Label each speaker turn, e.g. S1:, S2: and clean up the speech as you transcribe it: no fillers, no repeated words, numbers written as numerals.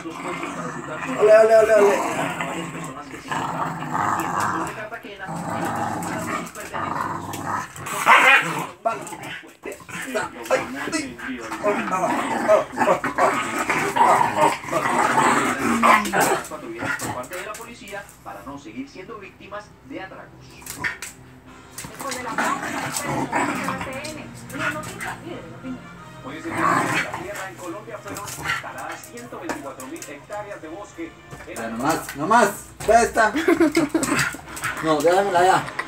S1: los jueces para juzgar por
S2: Ole.
S1: varias personas que se encontraban en una tienda sur de Cartagena y los despojaron de sus patrullas por parte de la policía para no seguir siendo víctimas de atracos.
S3: Después de la pausa, RCN, una noticia líder de opinión.
S4: Hoy es el día de la tierra en Colombia, fueron taladas 124.000 hectáreas de bosque.
S2: Ya, no más. ¿Dónde está? No, déjamela ya.